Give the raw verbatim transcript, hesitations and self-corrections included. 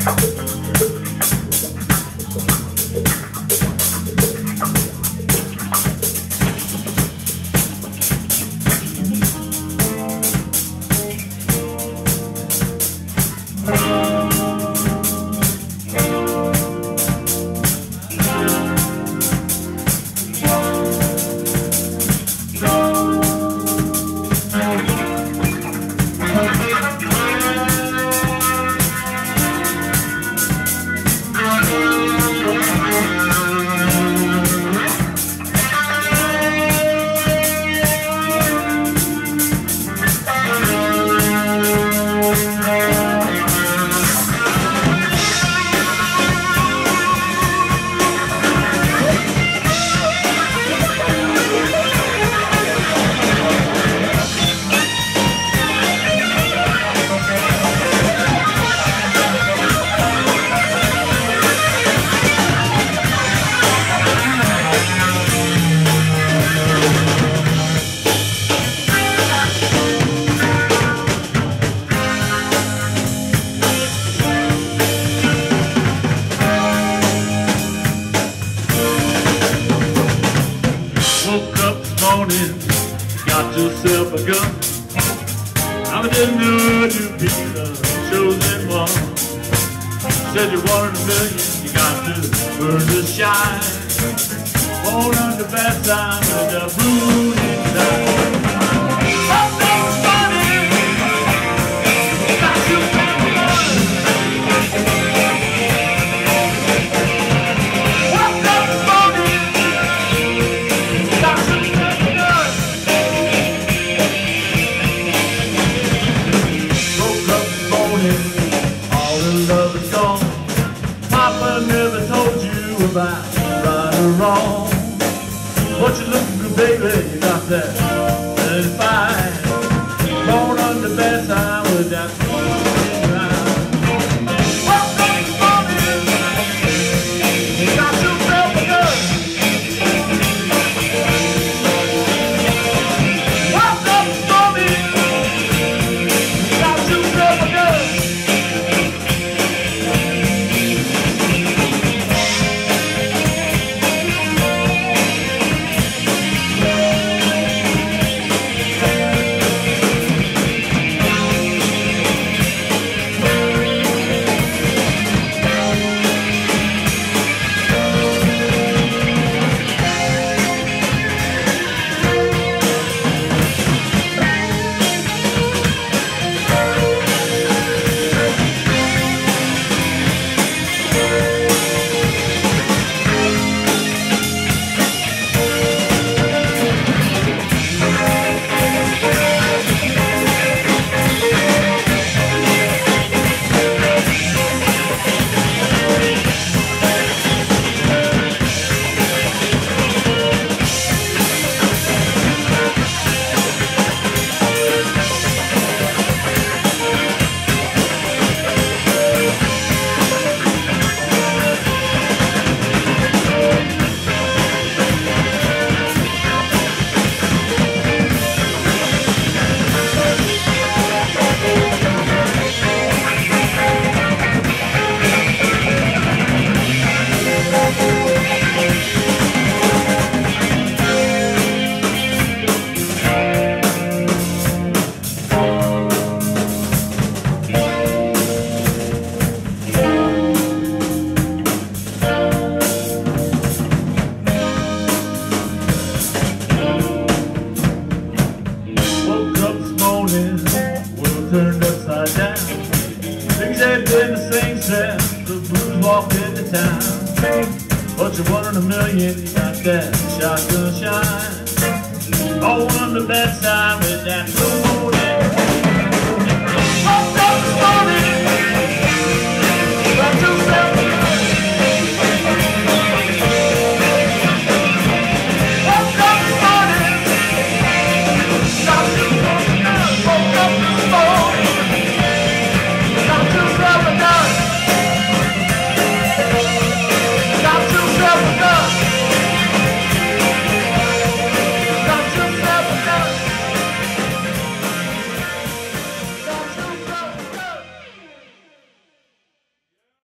Got yourself a gun. I didn't know you'd be the chosen one. Said you're one in a million, you got to burn to shine. Born under bad time with a blue inside. Something's funny, got you back one. Woke up this morning, got you back one. Woke up this morning, all the love is gone. Papa never told you about right or wrong. What you looking good, baby? You got that thirty-five. Born under bad time with that fucking rhyme. Woke up this morning, you got yourself a gun. Woke up this morning, you got yourself a gun. World turned upside down. Things had been the same since the blues walked into town. But you're one in a million, you got that shotgun shine. All under that side with that blue